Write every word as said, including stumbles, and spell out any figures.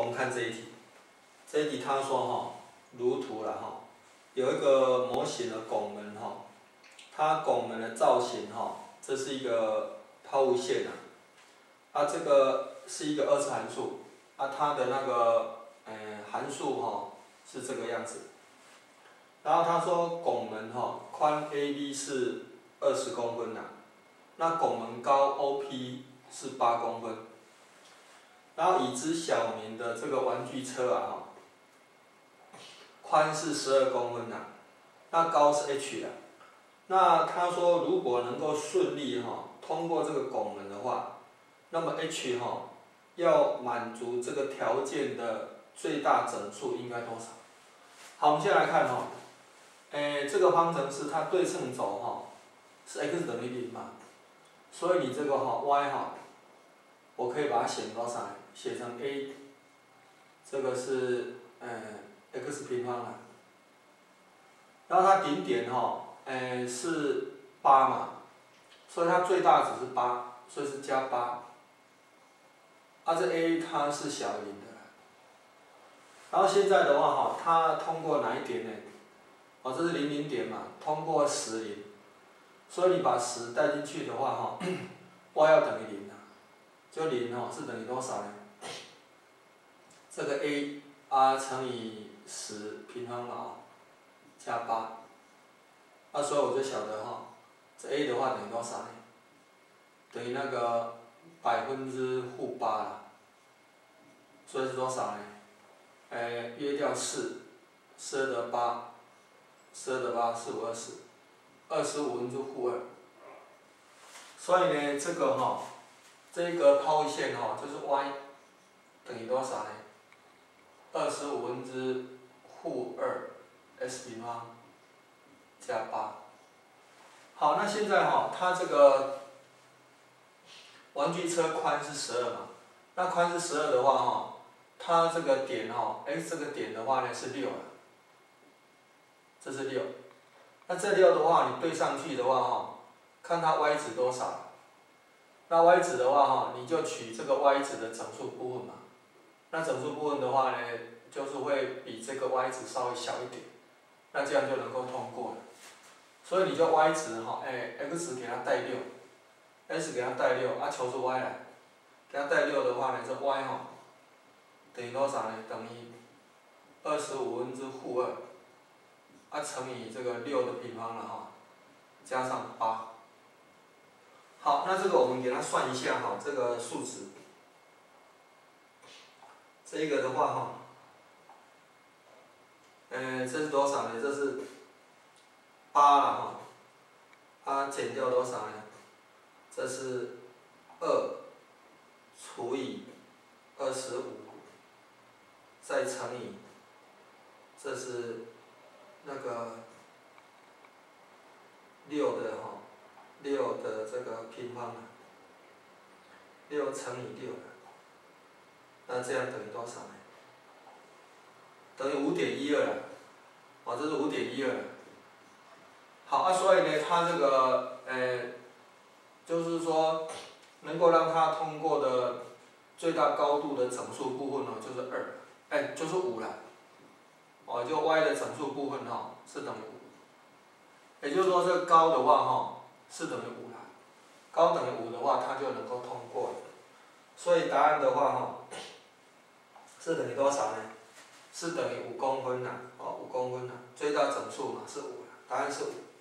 我们看这一题，这一题他说哈，如图了哈，有一个模型的拱门哈，它拱门的造型哈，这是一个抛物线啊，啊这个是一个二次函数，啊它的那个呃函数哈是这个样子，然后他说拱门哈宽 A B 是二十公分呐、啊，那拱门高 O P 是八公分。然后已知小明的这个玩具车啊，宽是十二公分呐、啊，那高是 h 啊。那他说如果能够顺利哈通过这个拱门的话，那么 h 哈要满足这个条件的最大整数应该多少？好，我们先来看哈，诶这个方程式它对称轴哈是 x 等于零嘛，所以你这个哈 y 哈，我可以把它写多少？写成 a， 这个是呃 x 平方啊，然后它顶点哈，呃是八嘛，所以它最大值是八，所以是加八。啊这 a 它是小于零的，然后现在的话哈，它通过哪一点呢？哦，这是零零点嘛，通过十零，所以你把十带进去的话哈 ，y 要等于零啊，就零哦是等于多少呢？这个 a r 乘以十平方嘛，加八，啊，所以我就晓得哈，这 a 的话等于多少呢？等于那个百分之负八啦，所以是多少呢？呃，约掉四，四二得八，四二得八，四五二十，二十五分之负二。所以呢，这个哈，这个抛物线哈，就是 y 等于多少呢？二十五分之负二 s 平方加八。好，那现在哈，它这个玩具车宽是十二嘛，那宽是十二的话哈，它这个点哈 ，x 这个点的话呢是六了，这是六。那这六的话，你对上去的话哈，看它 y 值多少。那 y 值的话哈，你就取这个 y 值的整数部分嘛。那整数部分的话呢，就是会比这个 y 值稍微小一点，那这样就能够通过了。所以你就 y 值哈，哎 x 给它带六 ，s 给它带六，啊求出 y 来，给它带六的话呢，这 y 哈等于多少呢？等于二十五分之负二，啊乘以这个六的平方了哈，加上八。好，那这个我们给它算一下哈，这个数值。这个的话哈，呃，这是多少呢？这是八了哈，它减掉多少呢？这是二除以二十五，再乘以，这是那个六的哈，六的这个平方，六乘以六，那这样等于多少呢？等于五点一二了，哦，这是五点一二。好啊，所以呢，它这个呃，就是说能够让它通过的最大高度的整数部分呢，就是二，哎，就是五了。哦，就 y 的整数部分哈是等于五，也就是说这个高的话哈是等于五了，高等于五的话它就能够通过了。所以答案的话哈是等于多少呢？是等于五公分呐，哦，五公分呐，最大整数嘛是五，答案是五。